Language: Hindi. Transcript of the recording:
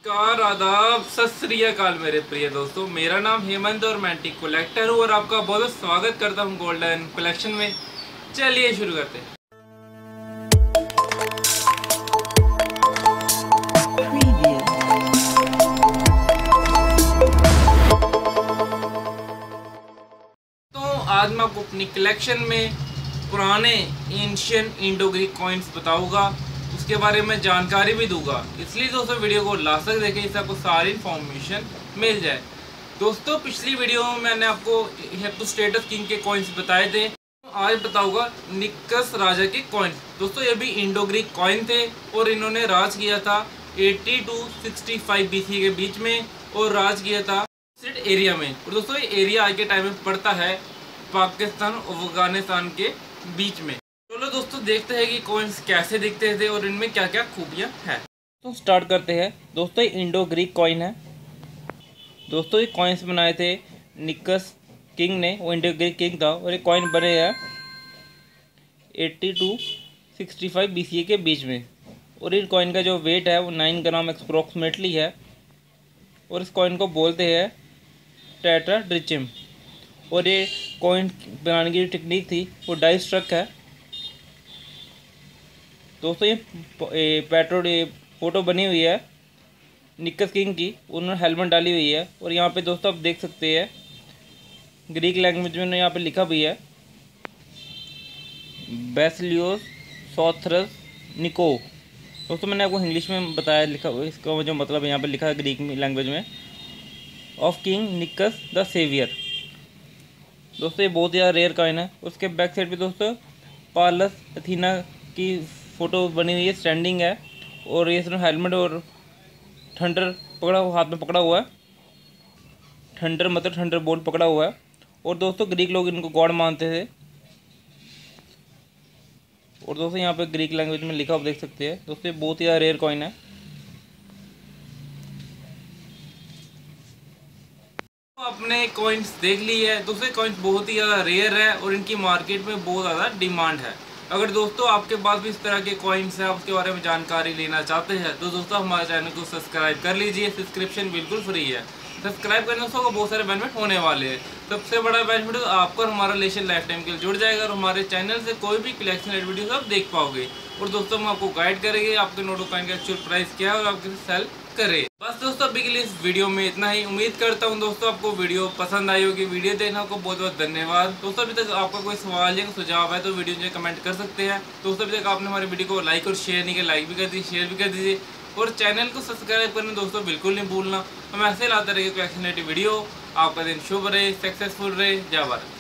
नमस्कार, आदाब, सत श्री अकाल मेरे प्रिय दोस्तों। मेरा नाम हेमंत और मैं एंटीक कलेक्टर हूँ और आपका बहुत स्वागत करता हूँ गोल्डन कलेक्शन में। चलिए शुरू करते हैं। तो आज मैं आपको अपनी कलेक्शन में पुराने एंशियन इंडो ग्रीक कॉइन्स बताऊंगा, उसके बारे में जानकारी भी दूंगा। इसलिए दोस्तों वीडियो को लास्ट तक देखें, इससे आपको सारी इन्फॉर्मेशन मिल जाए। दोस्तों पिछली वीडियो में मैंने आपको हेप्टोस्टेटस किंग के कॉइन्स बताए थे। आज बताऊंगा निकस राजा के कॉइन्स। दोस्तों ये भी इंडो ग्रीक कॉइन थे और इन्होंने राज किया था 80 to 65 BC के बीच में और राज किया था एरिया में। और दोस्तों ये एरिया आज के टाइम में पड़ता है पाकिस्तान और अफगानिस्तान के बीच में। चलो दोस्तों देखते हैं कि कॉइन्स कैसे दिखते थे और इनमें क्या क्या खूबियां हैं। तो स्टार्ट करते हैं। दोस्तों ये इंडो ग्रीक कॉइन है। दोस्तों ये कॉइन्स बनाए थे निकस किंग ने, वो इंडो ग्रीक किंग था और ये कॉइन बने हैं 80 to 65 BCE के बीच में। और इन कॉइन का जो वेट है वो 9 ग्राम अप्रोक्सीमेटली है। और इस कॉइन को बोलते हैं टेट्राड्रिचिम। और ये कॉइन बनाने की जो टेक्निक थी वो डाई स्ट्रक है। दोस्तों ये फोटो बनी हुई है निकस किंग की, उन्होंने हेलमेट डाली हुई है। और यहाँ पे दोस्तों आप देख सकते हैं ग्रीक लैंग्वेज में यहाँ पे लिखा भी है बेसिलियोस सॉथरस निको। दोस्तों मैंने आपको इंग्लिश में बताया, लिखा हुआ इसका जो मतलब यहाँ पे लिखा है ग्रीक लैंग्वेज में, of king Nikias the saviour. दोस्तों ये बहुत ज़्यादा रेयर कॉइन है। उसके बैक साइड पे दोस्तों पालस अथीना की फ़ोटो बनी हुई है, स्टैंडिंग है। और ये इसने हेलमेट और थंडर पकड़ा हुआ, हाथ में पकड़ा हुआ है। थंडर मतलब थंडर बोल्ट पकड़ा हुआ है। और दोस्तों ग्रीक लोग इनको गॉड मानते थे। और दोस्तों यहाँ पे ग्रीक लैंग्वेज में लिखा आप देख सकते हैं। दोस्तों ये बहुत ही ज़्यादा रेयर कॉइन है। अपने कॉइन्स देख ली है। दूसरे कॉइन्स बहुत ही ज़्यादा रेयर है और इनकी मार्केट में बहुत ज़्यादा डिमांड है। अगर दोस्तों आपके पास भी इस तरह के कॉइन्स हैं, आप उसके बारे में जानकारी लेना चाहते हैं तो दोस्तों हमारे चैनल को सब्सक्राइब कर लीजिए। सब्सक्रिप्शन बिल्कुल फ्री है। सब्सक्राइब करने से बहुत सारे बेनिफिट होने वाले हैं। सबसे बड़ा बेनिफिट आपको और हमारा रिलेशन लाइफ टाइम के लिए जुड़ जाएगा और हमारे चैनल से कोई भी कलेक्शन वीडियो आप देख पाओगे। और दोस्तों हम आपको गाइड करेंगे आपके नोटो कॉइन का एक्चुअल प्राइस क्या है और आप कैसे सेल करें। बस दोस्तों अभी के लिए इस वीडियो में इतना ही। उम्मीद करता हूँ दोस्तों आपको वीडियो पसंद आई होगी। वीडियो देखने को बहुत बहुत धन्यवाद। दोस्तों अभी तक आपका कोई सवाल या सुझाव है तो वीडियो में कमेंट कर सकते हैं। दोस्तों अभी तक आपने हमारी वीडियो को लाइक और शेयर नहीं किया, लाइक भी कर दीजिए, शेयर भी कर दीजिए। और चैनल को सब्सक्राइब करना दोस्तों बिल्कुल नहीं भूलना। हम ऐसे लाते रहेंगे कलेक्शन वीडियो। आपका दिन शुभ रहे, सक्सेसफुल रहे। जय भारत।